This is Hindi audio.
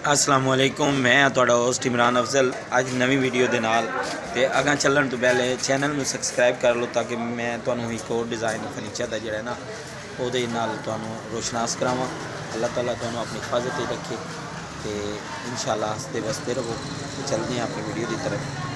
अस्सलामुअलैकुम, मैं तुहाडा होस्ट इमरान अफजल। अज नवी वीडियो के नाल ते अगां चलण तो पहले चैनल में सबसक्राइब कर लो ताकि मैं तुहानूं एक और डिज़ाइन फर्नीचर का जिहड़ा ना उहदे नाल तुहानूं रोशनास करावां। अल्लाह ताला तुहानूं अपनी हिफाजत रखे तो इंशाअल्लाह हसदे बसते रहो। तो चलते हैं अपनी वीडियो की तरफ।